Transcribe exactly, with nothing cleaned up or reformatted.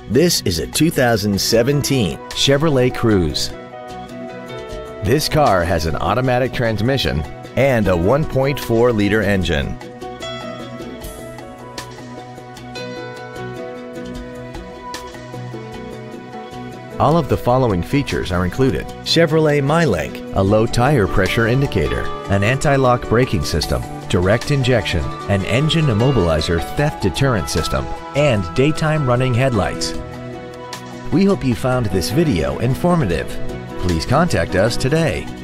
This is a two thousand seventeen Chevrolet Cruze. This car has an automatic transmission and a one point four liter engine. All of the following features are included: Chevrolet MyLink, a low tire pressure indicator, an anti-lock braking system, direct injection, an engine immobilizer theft deterrent system, and daytime running headlights. We hope you found this video informative. Please contact us today.